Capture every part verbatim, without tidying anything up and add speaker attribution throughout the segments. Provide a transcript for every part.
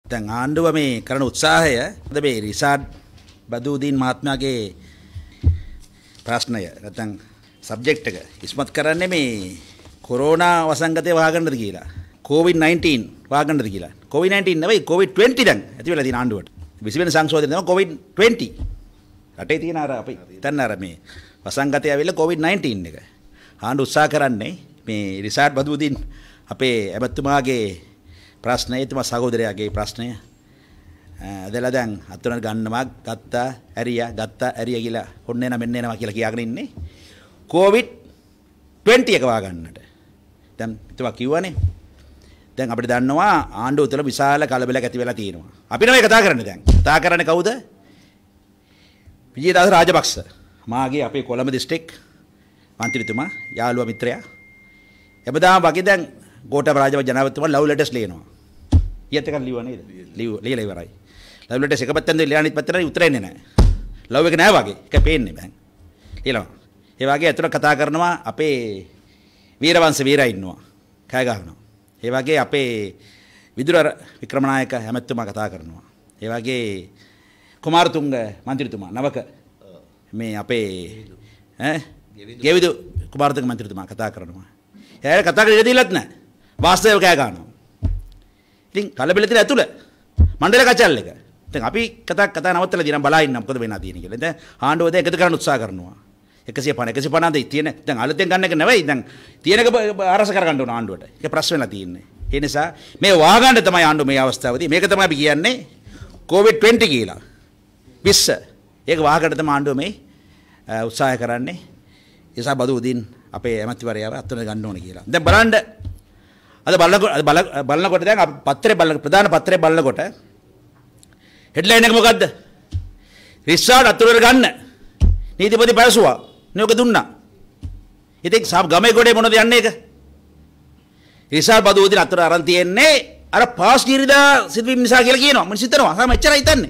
Speaker 1: දැන් ආණ්ඩුව මේ කරන උත්සාහය අද මේ රිෂාඩ් බදූදීන් මහත්මයාගේ ප්‍රශ්නය නැත්නම් සබ්ජෙක්ට් එක ඉස්මතු කරන්නේ මේ කොරෝනා වසංගතය වහගන්නද කියලා. කොවිඩ් නයින්ටීන් වහගන්නද කියලා. කොවිඩ් නයින්ටීන් නෙවෙයි කොවිඩ් ට්වෙන්ටි දැන් ඇති වෙලා තියෙන ආණ්ඩුවට. විසි වෙනි සංශෝධනය තමයි කොවිඩ් ට්වෙන්ටි. රටේ තියෙන අර අපි හිතන්න අර මේ වසංගතය ඇවිල්ලා කොවිඩ් නයින්ටීන් එක. ආණ්ඩුව උත්සාහ කරන්නේ මේ රිෂාඩ් බදූදීන් අපේ ඇමතුමාගේ ප්‍රශ්නය එතුමා සහෝදරයාගේ ප්‍රශ්නය අදලා දැන් අතුනට ගන්නවා ගත්තා ඇරියා ගත්තා ඇරියා කියලා ඔන්න එන මෙන්න එනවා කියලා කියාගෙන ඉන්නේ කොවිඩ් ට්වෙන්ටි එක වා ගන්නට. දැන් එතුමා කිව්වනේ දැන් අපිට දන්නවා ආණ්ඩුව තුළ විශාල කලබලයක් ඇති වෙලා තියෙනවා. අපි නෙවෙයි කතා කරන්නේ දැන්. කතා කරන්නේ කවුද? විජේදාස රාජපක්ෂ. මාගේ අපේ කොළඹ දිස්ත්‍රික් මන්ත්‍රීතුමා යාළුවා මිත්‍රයා. එබදාම වගේ දැන් ගෝඨාභය රාජපක්ෂ ජනාධිපතිතුමා ලව් ලෙටර්ස් ලියනවා. ඊයත් එකක් ලියුවා නේද? ලියු ලියලා ඉවරයි. ලව් ලෙටර්ස් එක පැත්තෙන් ලියලා අනිත් පැත්තට උත්තර එන්නේ නැහැ. ලව් එක නැහැ වගේ. ඒක පේන්නේ බෑ. ඊළඟ. ඒ වගේ අතන කතා කරනවා අපේ වීරවංශ වීරයා ඉන්නවා. කෑ ගහනවා. ඒ වගේ අපේ විදුර වික්‍රමනායක හැමතුමා කතා කරනවා. ඒ වගේ කුමාරතුංග මන්ත්‍රීතුමා නවක මේ අපේ ඈ ගෙවිදු කුමාරතුංග මන්ත්‍රීතුමා කතා කරනවා. එයා කතා කරලා ඉඳිලත් නැහැ. වාස්තවව කෑ ගන්නවා. ඉතින් කලබල තියෙන ඇතුළ මණ්ඩල කචල් එක. දැන් අපි කතා කතා නවත්තලා දිනම් බලා ඉන්න මොකද වෙනා තියෙන කියලා. දැන් ආණ්ඩුව දැන් එකතු කරන්න උත්සාහ කරනවා. එකසිය පනහ එකසිය පනහ දෙයි තියෙන දැන් අලුතෙන් ගන්න එක නෙවෙයි දැන් තියෙන එක අරස කරගන්න ඕන ආණ්ඩුවට. ඒක ප්‍රශ්න වෙලා තියෙන්නේ. ඒ නිසා මේ වාගන්න තමයි ආණ්ඩුව මේ අවස්ථාවේදී මේක තමයි අපි කියන්නේ කොවිඩ් ට්වෙන්ටි කියලා. විස්ස. ඒක වාගන්න තමයි ආණ්ඩුව මේ උත්සාහ කරන්නේ. ඒසා බදූදීන් අපේ ඇමතිවරයාව අත්වන ගන්න ඕන කියලා. දැන් බලන්න අද බලනකොට බලනකොට දැන් අපි පත්‍රේ බලන ප්‍රධාන පත්‍රේ බලනකොට හෙඩ්ලයින් එක මොකද්ද? රිෂාඩ් අතුරට ගන්න නීතිපති පැවසුවා. නියෝග දුන්නා. ඉතින් සාබ් ගමේ ගොඩේ මොනවද යන්නේ ඒක? රිෂාඩ් බදූදීන් අතුර අරන් තියෙන්නේ අර පාස් ගිරිදා සිදුවීම් නිසා කියලා කියනවා. මම හිතනවා සාම එච්චරයි හිතන්නේ.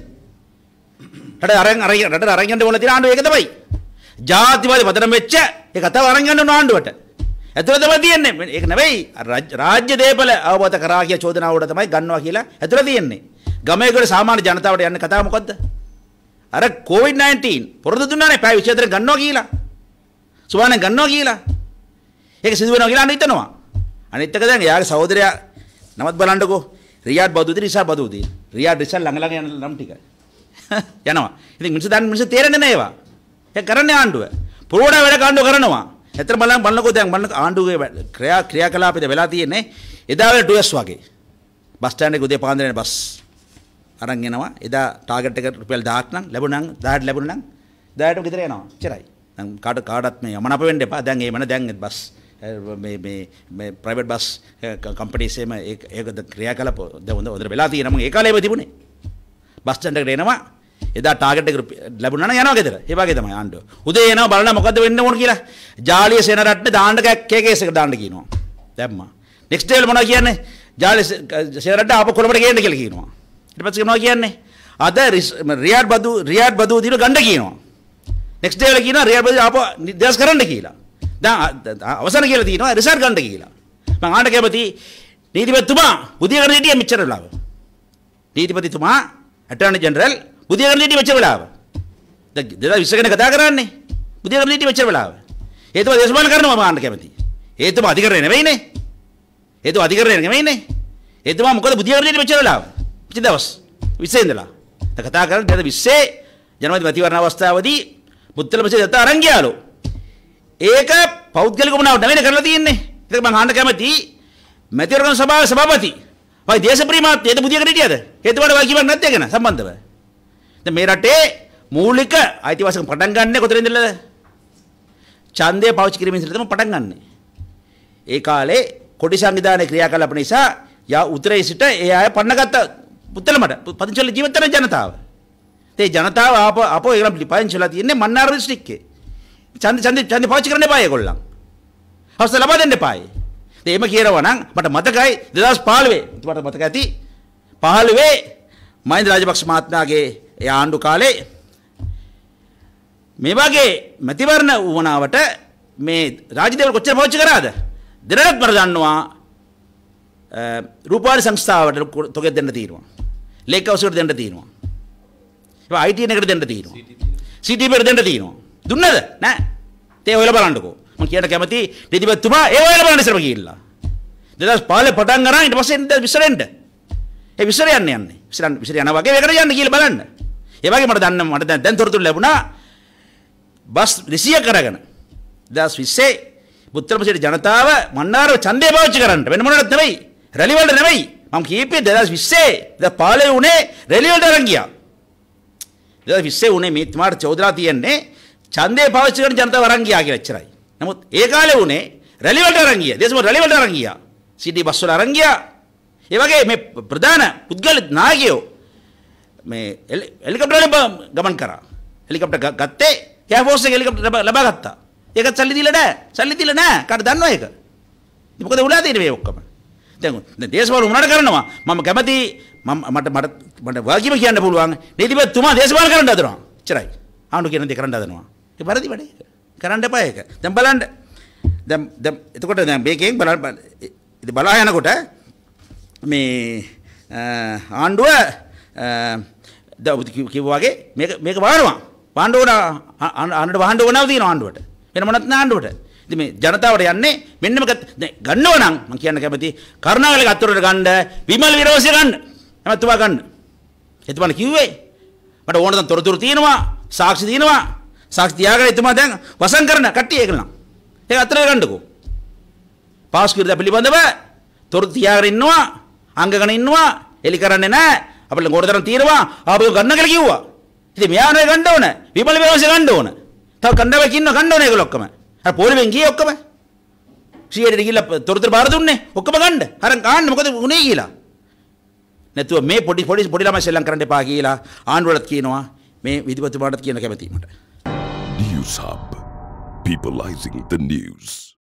Speaker 1: රට අරන් අරන් රට අරන් යන්න ඕන තියෙන ආණ්ඩුව ඒක තමයි. ජාතිවාදී මතන මෙච්ච ඒ කතාව අරන් යන්න ඕන ආණ්ඩුවට. ඇතුළත තමයි තියෙන්නේ. ඒක නෙවෙයි රාජ්‍ය දේපල අවබෝධ කරා කිය චෝදනාවට තමයි ගන්නවා කියලා ඇතුළත තියෙන්නේ. ගමේගොඩ සාමාන්‍ය ජනතාවට යන්න කතාව මොකද්ද? අර කොවිඩ් නයින්ටීන් පොරොන්දු දුන්නානේ පැය විශේෂයෙන් ගන්නවා කියලා. සුවානේ ගන්නවා කියලා. ඒක සිදු වෙනවා කියලා අන්න හිතනවා. අනිත් එක දැන් එයාගේ සහෝදරයා නමත් බලන්නකෝ. රියාඩ් බදූදීන් රිෂාඩ් බදූදීන්. රියාඩ් රිෂාඩ් ළඟ ළඟ යන නම් ටික. යනවා. ඉතින් මිනිස්සු දැන් මිනිස්සු තේරෙන්නේ නැහැ ඒවා. ඒක කරන්නේ ආණ්ඩුව. පුරවඩා වැඩ කාණ්ඩුව කරනවා. එතන බලන්න බලනකො දැන් බලන්න ආණ්ඩුවේ ක්‍රියා ක්‍රියාකලාපෙද වෙලා තියෙන්නේ එදා වෙල ටූ එස් වගේ. බස් ස්ටෑන්ඩ් එකේ උදේ පාන්දර යන බස් අරන් එනවා. එදා ටාගට් එක රුපියල් දහයක් නම් ලැබුණා නම් දහයට ලැබුණා නම් දහයට ගෙදර යනවා. එච්චරයි. දැන් කාට කාටත් මේ යමනප වෙන්න එපා. දැන් ඒ මන දැන් බස් මේ මේ මේ ප්‍රයිවට් බස් කම්පැනිස් එම ඒක ඒක ක්‍රියාකලාප දැන් හොඳ හොඳට වෙලා තියෙනවා. මම ඒ කාලේම තිබුණේ. බස් ස්ටෑන්ඩ් එකට එනවා. එදා ටාගට් එක ලැබුණා නම් යනවා ගෙදර. ඒ වගේ තමයි ආණ්ඩුව. උදේ එනවා බලන්න මොකද්ද වෙන්න ඕන කියලා. ජාලිය සේන රට්ටේ දාන්න කේකේස් එක දාන්න කියනවා. දැම්මා. නෙක්ස්ට් ඩේ වල මොනවා කියන්නේ? ජාලිය සේන රට්ට ආපහු කොළඹට ගේන්න කියලා කියනවා. ඊට පස්සේ මොනවා කියන්නේ? අද රියාඩ් බදු රියාඩ් බදු දින ගන්න කියනවා. නෙක්ස්ට් ඩේ වල කියනවා රියාඩ් බදු ආපහු නිදහස් කරන්න කියලා. දැන් අවසන් කියලා තියෙනවා රිසර්ච් ගන්න කියලා. මම ආණ්ඩ කැමති නීතිපතිතුමා බුදිය කරන හිටිය මෙච්චර වෙලාව. නීතිපතිතුමා ඇටර්නි ජෙනරල් බුදිය කරන හිටිය මෙච්චර වෙලාව. දැන් දෙදා විශ්ව ගැන කතා කරන්නේ. බුදිය කරන හිටිය මෙච්චර වෙලාව. හේතුව දේශපාලන කරනවා මම ආණ්ඩ කැමති. හේතුව අධිකරණය නෙවෙයිනේ. හේතුව අධිකරණය නෙවෙයිනේ. හේතුව මොකද බුදිය කරන හිටිය මෙච්චර වෙලාව. පිටි දවස් විස්සේ ඉඳලා. දැන් කතා කරන්නේ දෙද විස්සේ ජනවාරි මැතිවරණ අවස්ථාවේදී බුත්තල ප්‍රසේ දත්ත අරන් ගියාලු. ඒක පෞද්ගලික වුණාවට නෙවෙයි කරලා තියෙන්නේ. ඒක මම ආන්න කැමති මැතිවරණ සභාවේ සභාපති. වයි දේශප්‍රිය මාත්‍ය ඒද බුදිය කරන හිටියද? හේතුවට වයි කිව්වක් නැත්තේ ගැන සම්බන්ධව. දැන් මේ රටේ මූලික අයිතිවාසිකම් පටන් ගන්නනේ කොතනින්ද? ඡන්දය පාවිච්චි කිරීමෙන් තමයි පටන් ගන්නෙ. ඒ කාලේ කොටි සංවිධානයේ ක්‍රියාකලාප නිසා යා උතරේ සිට ඒ අය පන්නගත්ත පුත්තලමට පදිංචිල ජීවිතන ජනතාව. ඒ ජනතාව ආප අපෝ ඒගොල්ලන් පිළිපදිංචිලා තියෙන්නේ මන්නාර දිස්ත්‍රික්කේ. ඡන්ද ඡන්ද ඡන්ද පාවිච්චි කරන්න එපා ඒගොල්ලන්. අවස්ථාව ලබා දෙන්න එපායි. ඒ එම කියනවා නම් මට මතකයි දෙදහස් පහළොව මට මතක ඇති පහළොව මහින්ද රාජපක්ෂ මහත්මයාගේ ඒ ආණ්ඩු කාලේ මේ වගේ මැතිවරණ වුණාවට මේ රාජ්‍යදේවල් කොච්චර පාවිච්චි කරාද? දෙරණත් මර දන්නවා රූපවාහිනී සංස්ථාවට තොගෙ දෙන්න තියෙනවා. ලේක් හවුස් එකට දෙන්න තියෙනවා. ඒ I T එකට දෙන්න තියෙනවා. C T P එකට දෙන්න තියෙනවා. දුන්නද? නෑ. තේ ඔයලා බලන්නකෝ. මම කියන්න කැමති නිතිපතිතුමා ඒ ඔයලා බලන්න ඉස්සරම ගිහිල්ලා. දෙදාස් පහළොව පටන් ගන්න ඊට පස්සේ විසරෙන්න. ඒ විසර යන්න යන්නේ. විසරන් විසර යනවා වගේ ඒකට යන්න කියලා බලන්න. ඒ වගේ මට දන්න මට දැන් දැන් තොරතුරු ලැබුණා. බස් රිසිය කරගෙන දෙදාස් විස්සේ පුත්තලමසිට ජනතාව මන්නාරව ඡන්දය පාවිච්චි කරන්න වෙන මොනවද නෙවෙයි. රැලි වලට නෙවෙයි. මම කීපේ දෙදාස් විස්සේ දෙදාස් පහළොව උනේ රැලි වලට අරන් ගියා. දෙදාස් විස්සේ උනේ මේ තුමාට චෞදරා තියන්නේ ඡන්දය පාවිච්චි කරන ජනතාව අරන් ගියා කියලා එච්චරයි. නමුත් ඒ කාලේ උනේ රැලි වලට අරන් ගියා. දේශම රැලි වලට අරන් ගියා. සිටි බස් වල අරන් ගියා. ඒ වගේ මේ ප්‍රධාන පුද්ගල නායකයෝ මේ හෙලිකොප්ටර් වලින් ගමන් කරා. හෙලිකොප්ටර් ගත්තේ එයා ෆෝස් එක හෙලිකොප්ටර් ලබා ගත්තා. ඒකත් සල්ලි දීලා නැහැ. සල්ලි දීලා නැහැ. කාට දන්නව ඒක? ඉතින් මොකද උලා තියෙන්නේ මේ ඔක්කොම? දැන් දැන් දේශපාලන උනාට කරනවා. මම කැමති මම මට මට මට වාගීම කියන්න පුළුවන්. නීතිපතිතුමා දේශපාලන කරන්න හදනවා. එච්චරයි. ආණ්ඩුව කියන දේ කරන්න හදනවා. ඒ වැරදි වැඩේ. කරන්න එපා ඒක. දැන් බලන්න. දැන් දැන් එතකොට දැන් මේකෙන් බලන්න ඉතින් බලා යනකොට මේ ආණ්ඩුව කිව්වා වගේ මේක මේක වහනවා. ආණ්ඩුව ආණ්ඩුවට වහන්න ඕනව තියෙනවා ආණ්ඩුවට. වෙන මොනවත් නෑ ආණ්ඩුවට. ඉතින් මේ ජනතාවට යන්නේ මෙන්නම දැන් ගන්නව නම් මම කියන්න කැමති කරුණාකරලා අත්තරට ගන්න විමල් විරෝසිය ගන්න. එමත්තුමා ගන්න. එතුමාට කිව්වේ මට ඕන තරම් තොරතුරු තියෙනවා, සාක්ෂි තියෙනවා. සාක්ෂි තියාගෙන එතුමා දැන් වසන් කරන කට්ටිය ඒක නම්. ඒක අත්තරට ගන්නකෝ. පාස් කිරද පිළිබඳව තොරතුරු තියාගෙන ඉන්නවා, අංගගෙන ඉන්නවා, එලි කරන්නේ නැහැ. අපිට ගොඩ තරම් තියෙනවා, ආපහු ගන්න කියලා කිව්වා. ඉතින් මෙයා නේ ගන්න ඕන. විමල් විරෝසිය ගන්න ඕන. තව කණ්ඩායමක් ඉන්නව ගන්න ඕන ඒගොල්ලෝ ඔක්කොම. අර පොලිමෙන් ගියේ ඔක්කොම. සීයට ගිහිල්ලා තොරතුරු බාර දුන්නේ. ඔක්කොම ගන්න. අරන් ගන්න මොකද උනේ කියලා. නැතුව මේ පොඩි පොඩි පොඩි ළමයි සෙල්ලම් කරන්න එපා කියලා ආණ්ඩුවලත් කියනවා. මේ විධිපතිතුමාටත් කියන කැමැති මට.
Speaker 2: News Hub, peopleizing the news.